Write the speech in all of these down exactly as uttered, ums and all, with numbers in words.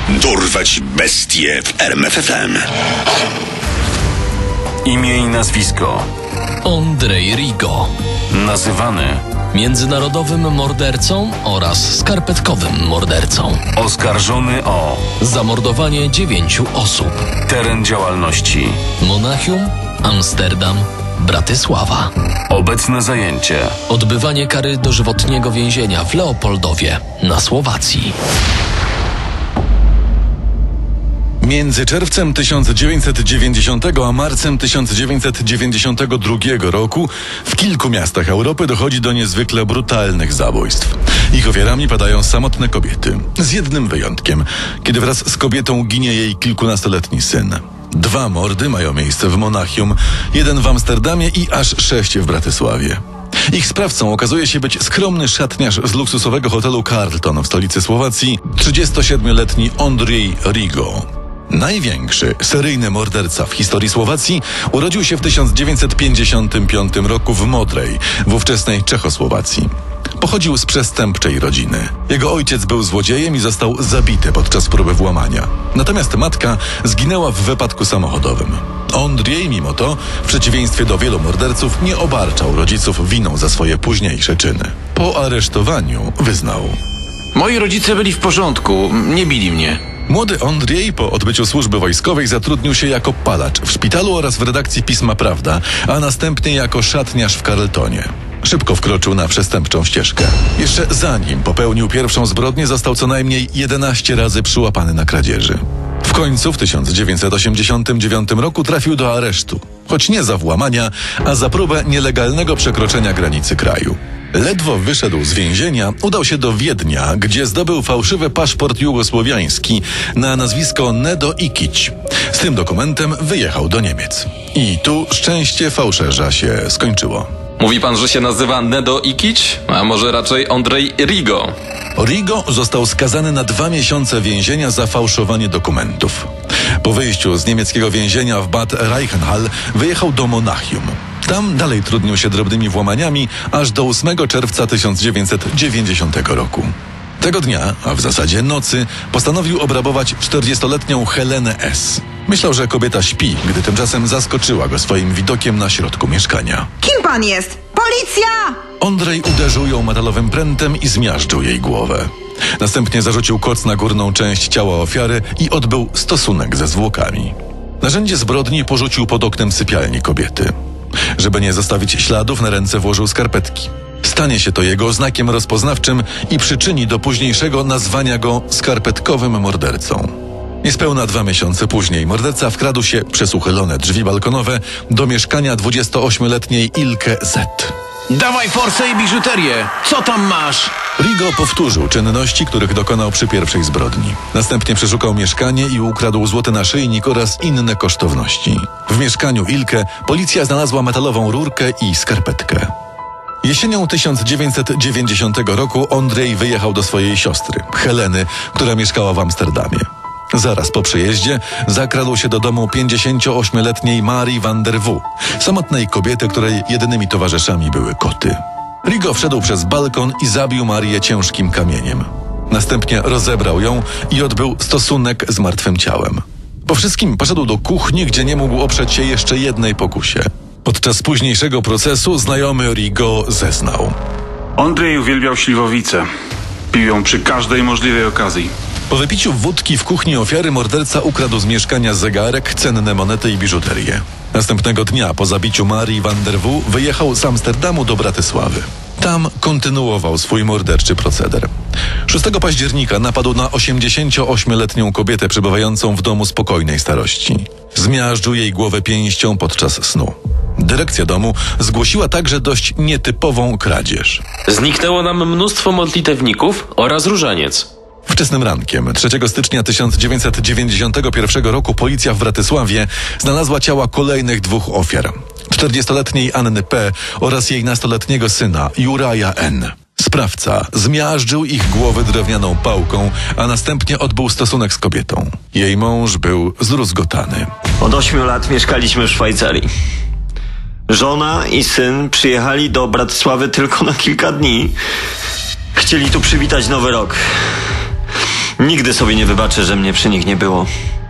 Dorwać bestie w R M F F M. Imię i nazwisko: Andrzej Rigo. Nazywany Międzynarodowym mordercą oraz skarpetkowym mordercą. oskarżony o Zamordowanie dziewięciu osób. teren działalności: Monachium, Amsterdam, Bratysława. obecne zajęcie: Odbywanie kary dożywotniego więzienia w Leopoldowie na Słowacji. Między czerwcem tysiąc dziewięćset dziewięćdziesiątego a marcem tysiąc dziewięćset dziewięćdziesiątego drugiego roku w kilku miastach Europy dochodzi do niezwykle brutalnych zabójstw. Ich ofiarami padają samotne kobiety, z jednym wyjątkiem, kiedy wraz z kobietą ginie jej kilkunastoletni syn. Dwa mordy mają miejsce w Monachium, jeden w Amsterdamie i aż sześć w Bratysławie. Ich sprawcą okazuje się być skromny szatniarz z luksusowego hotelu Carlton w stolicy Słowacji, trzydziestosiedmioletni Andrzej Rigo. Największy seryjny morderca w historii Słowacji urodził się w tysiąc dziewięćset pięćdziesiątym piątym roku w Modrej, w ówczesnej Czechosłowacji. Pochodził z przestępczej rodziny. Jego ojciec był złodziejem i został zabity podczas próby włamania. Natomiast matka zginęła w wypadku samochodowym. Andrzej, mimo to, w przeciwieństwie do wielu morderców, nie obarczał rodziców winą za swoje późniejsze czyny. Po aresztowaniu wyznał: Moi rodzice byli w porządku, nie bili mnie. Młody Andrzej po odbyciu służby wojskowej zatrudnił się jako palacz w szpitalu oraz w redakcji pisma Prawda, a następnie jako szatniarz w Carltonie. Szybko wkroczył na przestępczą ścieżkę. Jeszcze zanim popełnił pierwszą zbrodnię, został co najmniej jedenaście razy przyłapany na kradzieży. W końcu w tysiąc dziewięćset osiemdziesiątym dziewiątym roku trafił do aresztu, choć nie za włamania, a za próbę nielegalnego przekroczenia granicy kraju. Ledwo wyszedł z więzienia, udał się do Wiednia, gdzie zdobył fałszywy paszport jugosłowiański na nazwisko Nedo Ikić. Z tym dokumentem wyjechał do Niemiec. I tu szczęście fałszerza się skończyło. Mówi pan, że się nazywa Nedo Ikić? A może raczej Andrzej Rigo? Rigo został skazany na dwa miesiące więzienia za fałszowanie dokumentów. Po wyjściu z niemieckiego więzienia w Bad Reichenhall wyjechał do Monachium. Tam dalej trudnił się drobnymi włamaniami aż do ósmego czerwca tysiąc dziewięćset dziewięćdziesiątego roku. Tego dnia, a w zasadzie nocy, postanowił obrabować czterdziestoletnią Helenę S. Myślał, że kobieta śpi, gdy tymczasem zaskoczyła go swoim widokiem na środku mieszkania. Kim pan jest? Policja! Andrzej uderzył ją metalowym prętem i zmiażdżył jej głowę. Następnie zarzucił koc na górną część ciała ofiary i odbył stosunek ze zwłokami. Narzędzie zbrodni porzucił pod oknem sypialni kobiety. Żeby nie zostawić śladów, na ręce włożył skarpetki. Stanie się to jego znakiem rozpoznawczym i przyczyni do późniejszego nazwania go skarpetkowym mordercą. Niespełna dwa miesiące później morderca wkradł się przez uchylone drzwi balkonowe do mieszkania dwudziestoośmioletniej Ilke Z. Dawaj forsę i biżuterię! Co tam masz? Rigo powtórzył czynności, których dokonał przy pierwszej zbrodni. Następnie przeszukał mieszkanie i ukradł złoty naszyjnik oraz inne kosztowności. W mieszkaniu Ilke policja znalazła metalową rurkę i skarpetkę. Jesienią tysiąc dziewięćset dziewięćdziesiątego roku Andrzej wyjechał do swojej siostry, Heleny, która mieszkała w Amsterdamie. Zaraz po przyjeździe zakradł się do domu pięćdziesięcioośmioletniej Marii van der W., samotnej kobiety, której jedynymi towarzyszami były koty. Rigo wszedł przez balkon i zabił Marię ciężkim kamieniem. Następnie rozebrał ją i odbył stosunek z martwym ciałem. Po wszystkim poszedł do kuchni, gdzie nie mógł oprzeć się jeszcze jednej pokusie. Podczas późniejszego procesu znajomy Rigo zeznał: Andrzej uwielbiał śliwowicę. Pił ją przy każdej możliwej okazji. Po wypiciu wódki w kuchni ofiary morderca ukradł z mieszkania zegarek, cenne monety i biżuterię. Następnego dnia po zabiciu Marii van der W. wyjechał z Amsterdamu do Bratysławy. Tam kontynuował swój morderczy proceder. szóstego października napadł na osiemdziesięcioośmioletnią kobietę przebywającą w domu spokojnej starości. Zmiażdżył jej głowę pięścią podczas snu. Dyrekcja domu zgłosiła także dość nietypową kradzież. Zniknęło nam mnóstwo modlitewników oraz różaniec. Wczesnym rankiem trzeciego stycznia tysiąc dziewięćset dziewięćdziesiątego pierwszego roku policja w Bratysławie znalazła ciała kolejnych dwóch ofiar: czterdziestoletniej Anny P. oraz jej nastoletniego syna Juraja N. Sprawca zmiażdżył ich głowy drewnianą pałką, a następnie odbył stosunek z kobietą. Jej mąż był zdruzgotany. Od ośmiu lat mieszkaliśmy w Szwajcarii. Żona i syn przyjechali do Bratysławy tylko na kilka dni. Chcieli tu przywitać Nowy Rok. Nigdy sobie nie wybaczę, że mnie przy nich nie było.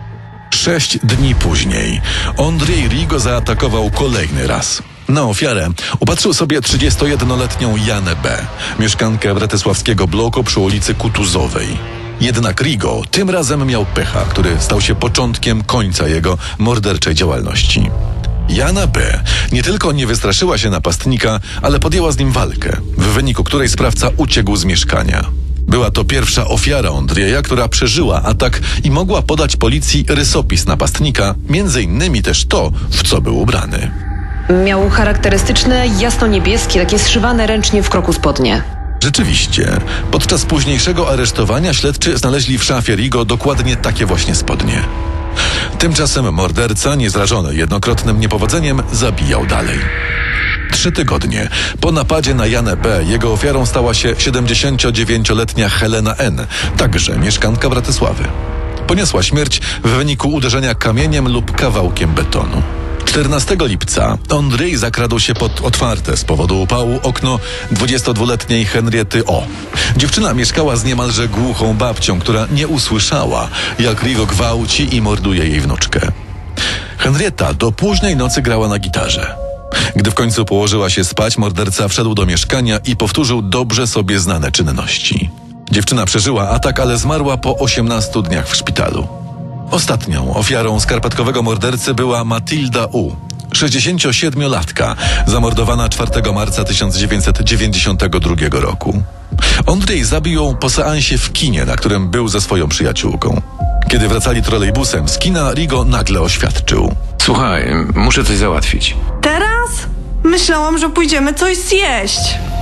Sześć dni później Andrzej Rigo zaatakował kolejny raz. Na ofiarę upatrzył sobie trzydziestojednoletnią Janę B., mieszkankę bratysławskiego bloku przy ulicy Kutuzowej. Jednak Rigo tym razem miał pecha, który stał się początkiem końca jego morderczej działalności. Jana B. nie tylko nie wystraszyła się napastnika, ale podjęła z nim walkę, w wyniku której sprawca uciekł z mieszkania. Była to pierwsza ofiara Andrzeja, która przeżyła atak i mogła podać policji rysopis napastnika, między innymi też to, w co był ubrany. Miał charakterystyczne, jasno-niebieskie, takie zszywane ręcznie w kroku spodnie. Rzeczywiście, podczas późniejszego aresztowania śledczy znaleźli w szafie Rigo dokładnie takie właśnie spodnie. Tymczasem morderca, niezrażony jednokrotnym niepowodzeniem, zabijał dalej. Trzy tygodnie po napadzie na Janę B. jego ofiarą stała się siedemdziesięciodziewięcioletnia Helena N., także mieszkanka Bratysławy. Poniosła śmierć w wyniku uderzenia kamieniem lub kawałkiem betonu. czternastego lipca Andrzej zakradł się pod otwarte z powodu upału okno dwudziestodwuletniej Henriety O. Dziewczyna mieszkała z niemalże głuchą babcią, która nie usłyszała, jak Rigo gwałci i morduje jej wnuczkę. Henrietta do późnej nocy grała na gitarze. Gdy w końcu położyła się spać, morderca wszedł do mieszkania i powtórzył dobrze sobie znane czynności. Dziewczyna przeżyła atak, ale zmarła po osiemnastu dniach w szpitalu. Ostatnią ofiarą skarpetkowego mordercy była Matilda U., sześćdziesięciosiedmiolatka, zamordowana czwartego marca tysiąc dziewięćset dziewięćdziesiątego drugiego roku. Andrzej zabił ją po seansie w kinie, na którym był ze swoją przyjaciółką. Kiedy wracali trolejbusem z kina, Rigo nagle oświadczył: Słuchaj, muszę coś załatwić. Teraz? Myślałam, że pójdziemy coś zjeść.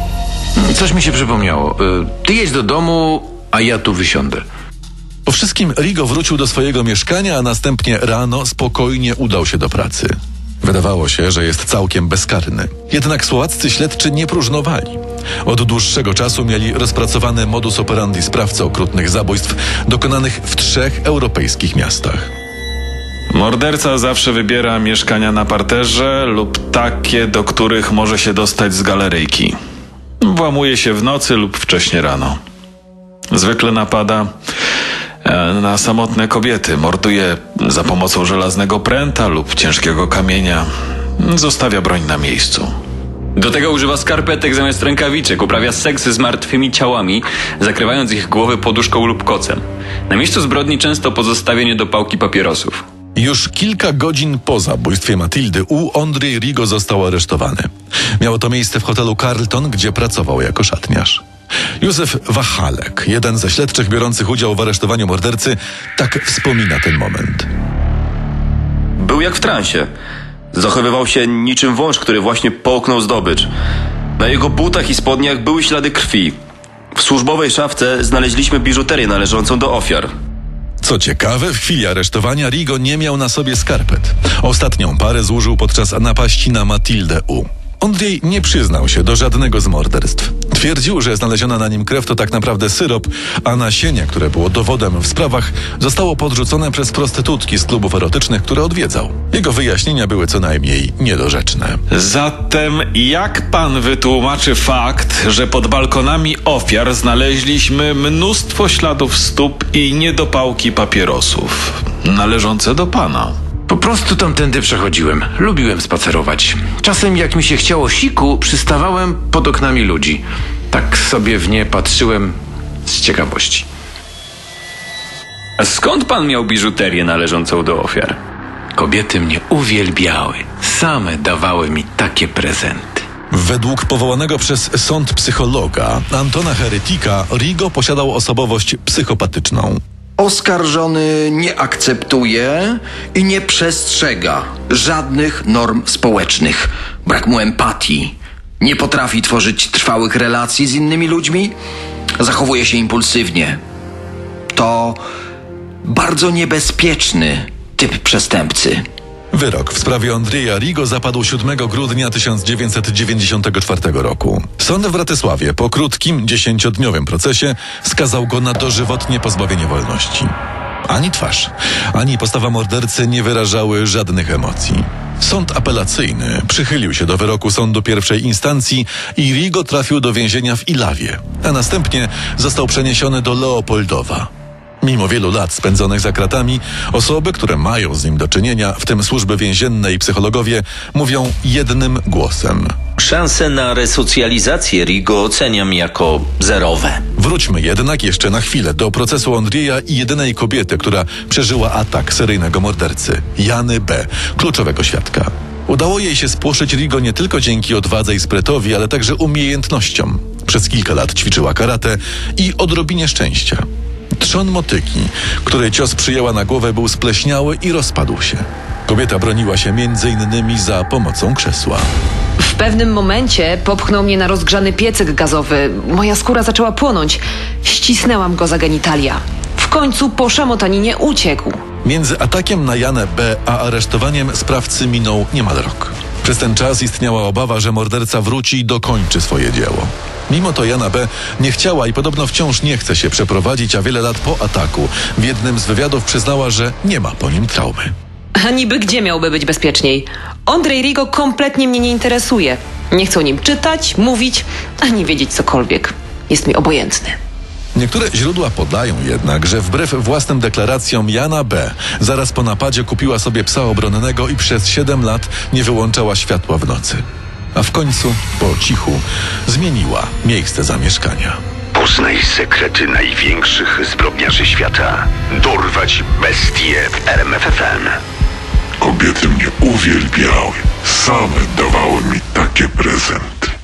Coś mi się przypomniało. Ty jedź do domu, a ja tu wysiądę. Po wszystkim Rigo wrócił do swojego mieszkania, a następnie rano spokojnie udał się do pracy. Wydawało się, że jest całkiem bezkarny. Jednak słowaccy śledczy nie próżnowali. Od dłuższego czasu mieli rozpracowany modus operandi sprawcy okrutnych zabójstw dokonanych w trzech europejskich miastach. Morderca zawsze wybiera mieszkania na parterze lub takie, do których może się dostać z galeryjki. Włamuje się w nocy lub wcześnie rano. Zwykle napada na samotne kobiety, morduje za pomocą żelaznego pręta lub ciężkiego kamienia. Zostawia broń na miejscu. Do tego używa skarpetek zamiast rękawiczek, uprawia seks z martwymi ciałami, zakrywając ich głowy poduszką lub kocem. Na miejscu zbrodni często pozostawia niedopałki papierosów. Już kilka godzin po zabójstwie Matildy U. Andrzej Rigo został aresztowany. Miało to miejsce w hotelu Carlton, gdzie pracował jako szatniarz. Józef Wachalek, jeden ze śledczych biorących udział w aresztowaniu mordercy, tak wspomina ten moment. Był jak w transie. Zachowywał się niczym wąż, który właśnie połknął zdobycz. Na jego butach i spodniach były ślady krwi. W służbowej szafce znaleźliśmy biżuterię należącą do ofiar. Co ciekawe, w chwili aresztowania Rigo nie miał na sobie skarpet. Ostatnią parę złożył podczas napaści na Matildę U. Andrzej nie przyznał się do żadnego z morderstw. Twierdził, że znaleziona na nim krew to tak naprawdę syrop, a nasienie, które było dowodem w sprawach, zostało podrzucone przez prostytutki z klubów erotycznych, które odwiedzał. Jego wyjaśnienia były co najmniej niedorzeczne. Zatem jak pan wytłumaczy fakt, że pod balkonami ofiar znaleźliśmy mnóstwo śladów stóp i niedopałki papierosów należące do pana? Po prostu tamtędy przechodziłem. Lubiłem spacerować. Czasem jak mi się chciało siku, przystawałem pod oknami ludzi. Tak sobie w nie patrzyłem z ciekawości. A skąd pan miał biżuterię należącą do ofiar? Kobiety mnie uwielbiały. Same dawały mi takie prezenty. Według powołanego przez sąd psychologa Antona Heretika, Rigo posiadał osobowość psychopatyczną. Oskarżony nie akceptuje i nie przestrzega żadnych norm społecznych. Brak mu empatii. Nie potrafi tworzyć trwałych relacji z innymi ludźmi. Zachowuje się impulsywnie. To bardzo niebezpieczny typ przestępcy. Wyrok w sprawie Andrzeja Rigo zapadł siódmego grudnia tysiąc dziewięćset dziewięćdziesiątego czwartego roku. Sąd w Bratysławie po krótkim, dziesięciodniowym procesie skazał go na dożywotnie pozbawienie wolności. Ani twarz, ani postawa mordercy nie wyrażały żadnych emocji. Sąd apelacyjny przychylił się do wyroku sądu pierwszej instancji i Rigo trafił do więzienia w Ilawie, a następnie został przeniesiony do Leopoldowa. Mimo wielu lat spędzonych za kratami, osoby, które mają z nim do czynienia, w tym służby więzienne i psychologowie, mówią jednym głosem. Szanse na resocjalizację Rigo oceniam jako zerowe. Wróćmy jednak jeszcze na chwilę do procesu Andrzeja i jedynej kobiety, która przeżyła atak seryjnego mordercy, Jany B., kluczowego świadka. Udało jej się spłoszyć Rigo nie tylko dzięki odwadze i sprytowi, ale także umiejętnościom. Przez kilka lat ćwiczyła karate i odrobinie szczęścia. Trzon motyki, której cios przyjęła na głowę, był spleśniały i rozpadł się. Kobieta broniła się między innymi za pomocą krzesła. W pewnym momencie popchnął mnie na rozgrzany piecyk gazowy. Moja skóra zaczęła płonąć. Ścisnęłam go za genitalia. W końcu po szamotaninie uciekł. Między atakiem na Janę B. a aresztowaniem sprawcy minął niemal rok. Przez ten czas istniała obawa, że morderca wróci i dokończy swoje dzieło. Mimo to Jana B. nie chciała i podobno wciąż nie chce się przeprowadzić, a wiele lat po ataku w jednym z wywiadów przyznała, że nie ma po nim traumy. A niby gdzie miałby być bezpieczniej? Andrzej Rigo kompletnie mnie nie interesuje. Nie chcę o nim czytać, mówić, ani wiedzieć cokolwiek. Jest mi obojętny. Niektóre źródła podają jednak, że wbrew własnym deklaracjom Jana B. zaraz po napadzie kupiła sobie psa obronnego i przez siedem lat nie wyłączała światła w nocy. A w końcu, po cichu, zmieniła miejsce zamieszkania. Poznaj sekrety największych zbrodniarzy świata. Dorwać bestie w R M F F M. Kobiety mnie uwielbiały. Same dawały mi takie prezenty.